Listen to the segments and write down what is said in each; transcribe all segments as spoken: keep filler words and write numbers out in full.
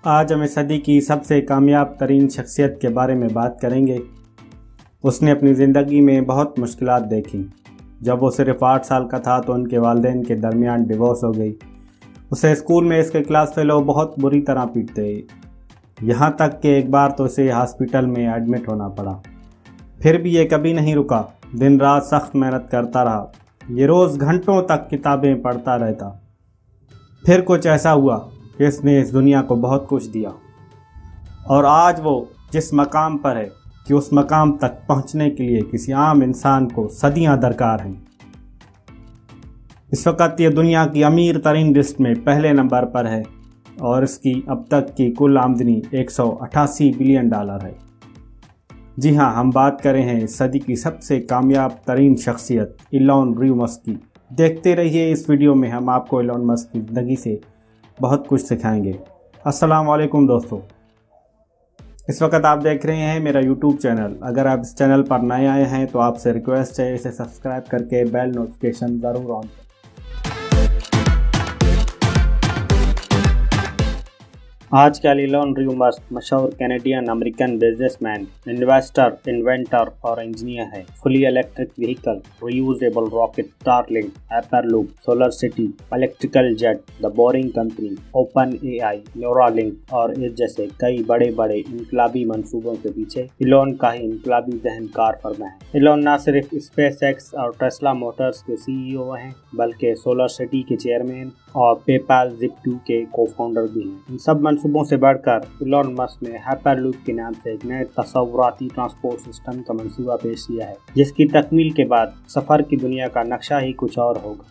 आज हमें सदी की सबसे कामयाब तरीन शख्सियत के बारे में बात करेंगे। उसने अपनी ज़िंदगी में बहुत मुश्किलात देखी। जब वो सिर्फ आठ साल का था तो उनके वालिदैन के दरमियान डिवोर्स हो गई। उसे स्कूल में इसके क्लास फेलो बहुत बुरी तरह पीटते, यहाँ तक कि एक बार तो इसे हॉस्पिटल में एडमिट होना पड़ा। फिर भी ये कभी नहीं रुका, दिन रात सख्त मेहनत करता रहा। ये रोज़ घंटों तक किताबें पढ़ता रहता। फिर कुछ ऐसा हुआ कि इसने इस दुनिया को बहुत कुछ दिया और आज वो जिस मकाम पर है कि उस मकाम तक पहुंचने के लिए किसी आम इंसान को सदियां दरकार हैं। इस वक्त ये दुनिया की अमीर तरीन लिस्ट में पहले नंबर पर है और इसकी अब तक की कुल आमदनी एक सौ अठासी बिलियन डॉलर है। जी हाँ, हम बात कर रहे हैं सदी की सबसे कामयाब तरीन शख्सियत इलॉन मस्क की। देखते रहिए इस वीडियो में, हम आपको इलॉन मस्क की ज़िंदगी से बहुत कुछ सिखाएंगे। अस्सलाम वालेकुम दोस्तों, इस वक्त आप देख रहे हैं मेरा यूट्यूब चैनल। अगर आप इस चैनल पर नए आए हैं तो आपसे रिक्वेस्ट है इसे सब्सक्राइब करके बेल नोटिफिकेशन ज़रूर ऑन करें। आजकल इलॉन मस्क मशहूर Canadian American businessman, investor, inventor और इंजीनियर है। Fully electric vehicle, reusable rocket, Starlink, Hyperloop, SolarCity, electrical jet, the Boring Company, OpenAI, Neuralink और इस जैसे कई बड़े बड़े इनकलाबी मंसूबों के पीछे इलॉन का ही इनकलाबी जहन कार फरमा है। इलॉन न सिर्फ स्पेस एक्स और टेस्ला मोटर्स के सीईओ हैं, बल्कि सोलर सिटी के चेयरमैन और पेपाल जिप टू के को फाउंडर भी हैं। इन सब मंसूबों से बढ़कर इलॉन मस्क ने हाइपरलूप के नाम से एक नए तसव्वुराती ट्रांसपोर्ट सिस्टम का मंसूबा पेश किया है, जिसकी तकमील के बाद सफ़र की दुनिया का नक्शा ही कुछ और होगा।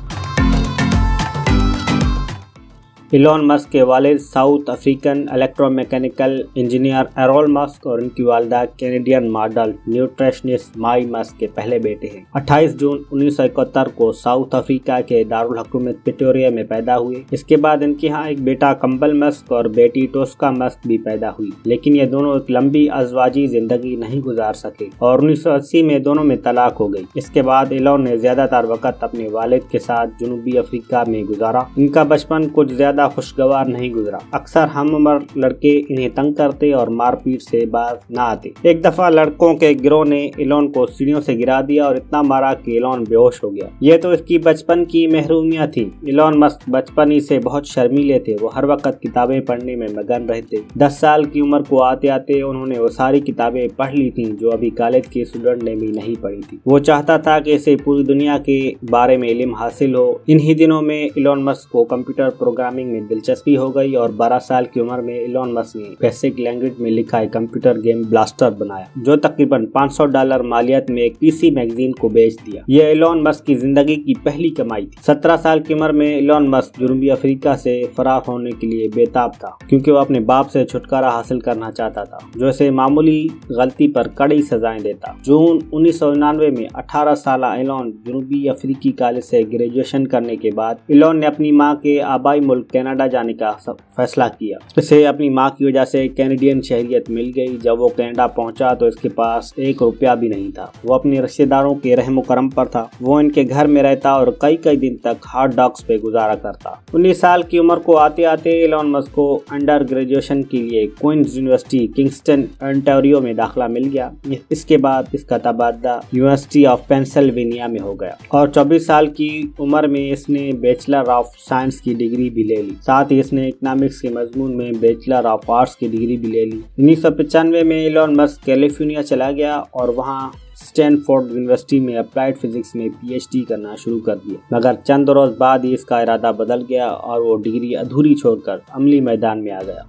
इलॉन मस्क के वालिद South African electromechanical engineer Errol Musk और उनकी वालिदा Canadian model nutritionist Maye Musk के पहले बेटे हैं। अट्ठाईस जून उन्नीस सौ इकहत्तर को साउथ अफ्रीका के दारुल हुकूमत प्रिटोरिया में पैदा हुए। इसके बाद इनके यहाँ एक बेटा कंबल मस्क और बेटी टोस्का मस्क भी पैदा हुई, लेकिन ये दोनों एक लंबी अज़वाजी जिंदगी नहीं गुजार सके और उन्नीस सौ अस्सी में दोनों में तलाक हो गई। इसके बाद इलॉन ने ज्यादातर वक्त अपने वालिद के साथ जनूबी अफ्रीका में गुजारा। इनका बचपन कुछ ज्यादा खुशगवार नहीं गुजरा। अक्सर हम उम्र लड़के इन्हें तंग करते और मारपीट से बाज न आते। एक दफा लड़कों के गिरोह ने इलॉन को सीढ़ियों से गिरा दिया और इतना मारा कि इलॉन बेहोश हो गया। ये तो इसकी बचपन की महरूमियां थी। इलॉन मस्क बचपन ही से बहुत शर्मीले थे। वो हर वक्त किताबें पढ़ने में मगन रहते। दस साल की उम्र को आते आते उन्होंने वो सारी किताबें पढ़ ली थी जो अभी कॉलेज के स्टूडेंट ने भी नहीं पढ़ी थी। वो चाहता था कि इसे पूरी दुनिया के बारे में इल्म हासिल हो। इन्हीं दिनों में इलॉन मस्क को कंप्यूटर प्रोग्रामिंग में दिलचस्पी हो गई और बारह साल की उम्र में इलॉन मस्क ने बेसिक लैंग्वेज में लिखा एक कंप्यूटर गेम ब्लास्टर बनाया, जो तकरीबन पाँच सौ डॉलर मालियत में एक पीसी मैगजीन को बेच दिया। यह इलॉन मस्क की जिंदगी की पहली कमाई थी। सत्रह साल की उम्र में इलॉन मस्क जनूबी अफ्रीका से फरार होने के लिए बेताब था, क्योंकि वो अपने बाप से छुटकारा हासिल करना चाहता था, जो इसे मामूली गलती पर कड़ी सजाएं देता। जून उन्नीस सौ निन्यानवे में अठारह साल इलॉन जनूबी अफ्रीकी कॉलेज से ग्रेजुएशन करने के बाद इलॉन ने अपनी माँ के आबाई मुल्क कनाडा जाने का फैसला किया। इसे अपनी माँ की वजह से कैनेडियन शहरियत मिल गई। जब वो कनाडा पहुंचा तो इसके पास एक रुपया भी नहीं था। वो अपने रिश्तेदारों के रहम करम पर था। वो इनके घर में रहता और कई कई दिन तक हॉट डॉग्स पे गुजारा करता। उन्नीस साल की उम्र को आते आते इलॉन मस्क को अंडर ग्रेजुएशन के लिए क्वींस यूनिवर्सिटी किंगस्टन ओंटारियो में दाखिला मिल गया। इसके बाद इसका तबादला यूनिवर्सिटी ऑफ पेंसिल्वेनिया में हो गया और चौबीस साल की उम्र में इसने बैचलर ऑफ साइंस की डिग्री भी ले ली। साथ ही इसने इकोनॉमिक्स के मजमून में बैचलर ऑफ आर्ट्स की डिग्री भी ले ली। उन्नीस सौ पचानवे में इलॉन मस्क कैलिफोर्निया चला गया और वहां स्टैनफोर्ड यूनिवर्सिटी में अप्लाइड फिजिक्स में पीएचडी करना शुरू कर दिया। मगर चंद रोज बाद ही इसका इरादा बदल गया और वो डिग्री अधूरी छोड़कर अमली मैदान में आ गया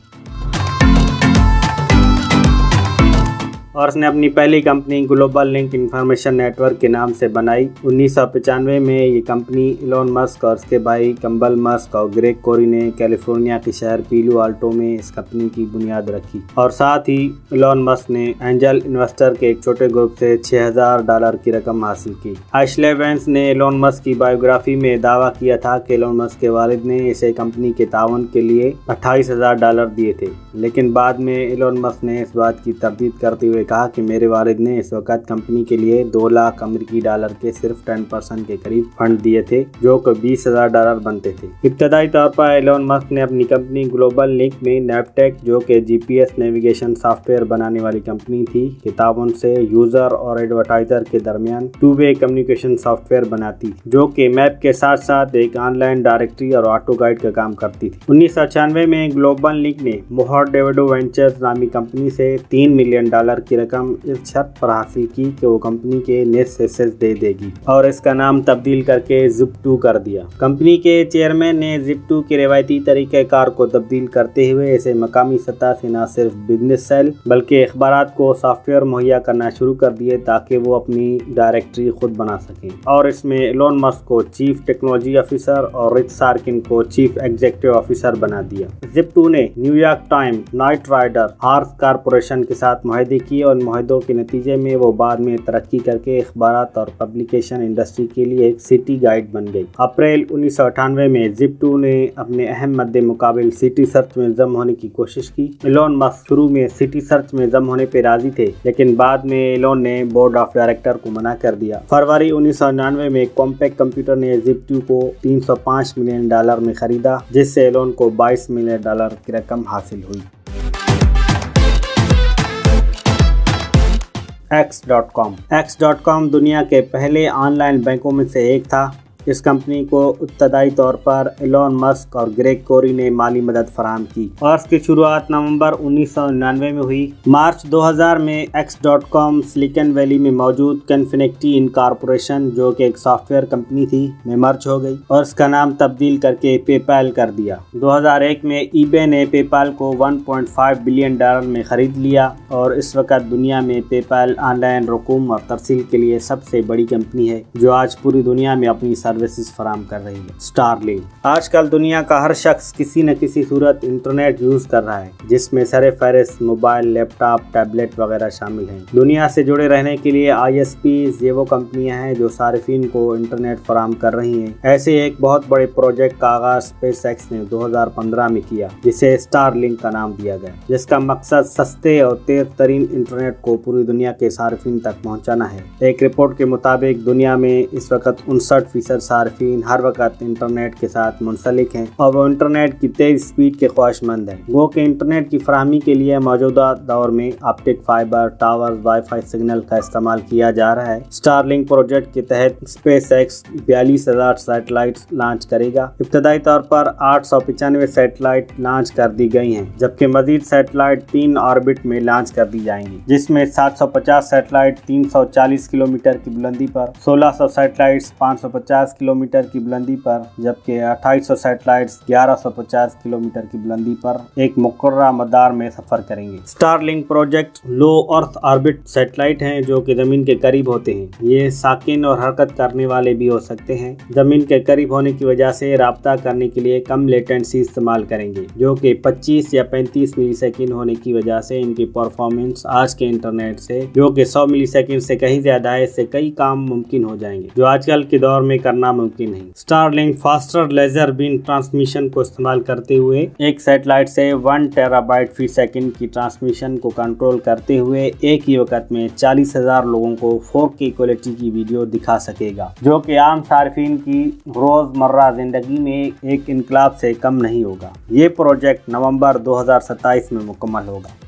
और उसने अपनी पहली company Global Link Information Network के नाम से बनाई। उन्नीस सौ पचानवे में ये कंपनी इलॉन मस्क और उसके भाई कंबल मस्क और ग्रेग कोरी ने कैलिफोर्निया के शहर पीलो आल्टो में इस कंपनी की बुनियाद रखी और साथ ही इलॉन मस्क ने एंजल इन्वेस्टर के एक छोटे ग्रुप से छह हज़ार डॉलर की रकम हासिल की। आइशले वेंस ने इलॉन मस्क की बायोग्राफी में दावा किया था कि इलॉन मस्क के वालिद ने इसे कंपनी के तावन के लिए अट्ठाईस हज़ार डॉलर दिए थे, लेकिन बाद में इलॉन मस्क ने इस बात की तरदीद करते हुए कहा कि मेरे वालिद ने इस वक्त कंपनी के लिए दो लाख अमेरिकी डॉलर के सिर्फ टेन परसेंट के करीब फंड दिए थे, जो कि बीस हजार डॉलर बनते थे। इब्तदाई तौर पर एलोन मस्क ने अपनी कंपनी ग्लोबल लिंक में नैवटेक, जो कि जीपीएस नेविगेशन सॉफ्टवेयर बनाने वाली कंपनी थी, के ताउन से यूजर और एडवर्टाइजर के दरमियान टू वे कम्युनिकेशन सॉफ्टवेयर बनाती, जो कि मैप के साथ साथ एक ऑनलाइन डायरेक्टरी और ऑटो गाइड का काम करती थी। उन्नीस सौ छियानवे में ग्लोबल लिंक ने मोहर डेविडो वेंचर्स नामी कंपनी से तीन मिलियन डॉलर की रकम इस शर्त पर हासिल की कि वो कंपनी के नेट एक्सेस दे देगी और इसका नाम तब्दील करके ज़िप टू कर दिया। कंपनी के चेयरमैन ने ज़िप टू के रिवायती तरीक़ेकार को तब्दील करते हुए इसे मकामी सतह से न सिर्फ बिजनेस सेल बल्कि अखबारात को सॉफ्टवेयर मुहैया करना शुरू कर दिए ताकि वो अपनी डायरेक्टरी खुद बना सकें, और इसमें एलोन मस्क को चीफ टेक्नोलॉजी ऑफिसर और रिच सार्किन को चीफ एग्जीक्यूटिव ऑफिसर बना दिया। ज़िप टू ने New York Time, Knight Ridder, Hearst Corporation के साथ मुआहदे किए और मुआहदों के नतीजे में वो बाद में तरक्की करके अखबारात और पब्लिकेशन इंडस्ट्री के लिए एक सिटी गाइड बन गई। अप्रैल उन्नीस सौ अठानवे में ज़िप टू ने अपने अहम मद्दे मुकाबिल सिटी सर्च में जम होने की कोशिश की। एलोन मस्क शुरू में सिटी सर्च में जम होने पे राजी थे, लेकिन बाद में एलोन ने बोर्ड ऑफ डायरेक्टर को मना कर दिया। फरवरी उन्नीस सौ निन्यानवे में कॉम्पैक्ट कंप्यूटर ने ज़िप टू को तीन सौ पाँच मिलियन डॉलर में खरीदा, जिससे एलोन को बाईस मिलियन डॉलर की रकम हासिल हुई। X dot com X dot com दुनिया के पहले ऑनलाइन बैंकों में से एक था। इस कंपनी को इब्तदाई तौर पर एलोन मस्क और ग्रेग कोरी ने माली मदद फराहम की और इसकी शुरुआत नवंबर उन्नीस सौ निन्यानवे में हुई। मार्च दो हज़ार में X dot com Silicon Valley में मौजूद कन्फिनिटी इनकॉर्पोरेशन, जो कि एक सॉफ्टवेयर कंपनी थी, में मर्ज हो गई और इसका नाम तब्दील करके पेपैल कर दिया। दो हज़ार एक में ईबे ने पेपैल को एक पॉइंट पाँच बिलियन डॉलर में खरीद लिया और इस वक्त दुनिया में पेपैल ऑनलाइन रकूम और तरसील के लिए सबसे बड़ी कंपनी है, जो आज पूरी दुनिया में अपनी सर्विसेज फराहम कर रही है। स्टारलिंक आजकल दुनिया का हर शख्स किसी न किसी सूरत इंटरनेट यूज कर रहा है, जिसमें सरे फहरिस्त मोबाइल, लैपटॉप, टैबलेट वगैरह शामिल हैं। दुनिया से जुड़े रहने के लिए आई एस पीज़ ये वो कंपनियां हैं जो सारिफिन को इंटरनेट फराहम कर रही हैं। ऐसे एक बहुत बड़े प्रोजेक्ट का आगाज स्पेसएक्स ने दो हज़ार पंद्रह में किया, जिसे स्टारलिंक का नाम दिया गया, जिसका मकसद सस्ते और तेज तरीन इंटरनेट को पूरी दुनिया के सारिफिन तक पहुँचाना है। एक रिपोर्ट के मुताबिक दुनिया में इस वक्त उनसठ फीसद सार्फिन हर वक्त इंटरनेट के साथ मुंसलिक हैं और वो इंटरनेट की तेज स्पीड के ख्वाहिशमंद हैं। गो के इंटरनेट की फराहमी के लिए मौजूदा दौर में optic fibre, tower, wifi signal का इस्तेमाल किया जा रहा है। स्टारलिंक प्रोजेक्ट के तहत स्पेसएक्स बयालीस हजार सैटेलाइट लॉन्च करेगा। इब्तदाई तौर पर आठ सौ पचानवे सैटेलाइट लॉन्च कर दी गई हैं, जबकि मजीद सैटेलाइट तीन ऑर्बिट में लॉन्च कर दी जाएंगी, जिसमें सात सौ पचास सैटेलाइट तीन सौ चालीस किलोमीटर की बुलंदी पर, सोलह सौ सैटेलाइट पाँच सौ पचास किलोमीटर की बुलंदी पर, जबकि अट्ठाईस सौ सैटेलाइट्स ग्यारह सौ पचास किलोमीटर की बुलंदी पर एक मुकर्रर मदार में सफर करेंगे। Starlink project low earth orbit satellite हैं, जो कि जमीन के करीब होते हैं। ये साकिन और हरकत करने वाले भी हो सकते हैं। जमीन के करीब होने की वजह से राब्ता करने के लिए कम लेटेंसी इस्तेमाल करेंगे, जो कि पच्चीस या पैंतीस मिलीसेकंड होने की वजह से इनकी परफॉर्मेंस आज के इंटरनेट से, जो कि सौ मिलीसेकंड से कहीं ज्यादा है, इससे कई काम मुमकिन हो जाएंगे जो आजकल के दौर में करना मुमकिन नहीं। Starlink faster laser beam transmission को इस्तेमाल करते हुए एक सैटेलाइट से वन टेराबाइट फी सेकंड की ट्रांसमिशन को कंट्रोल करते हुए एक ही वक्त में चालीस हजार लोगों को फोर के क्वालिटी की वीडियो दिखा सकेगा, जो कि आम सार्फिन की रोजमर्रा जिंदगी में एक इनकलाब से कम नहीं होगा। ये प्रोजेक्ट नवंबर दो हज़ार सत्ताईस में मुकम्मल होगा।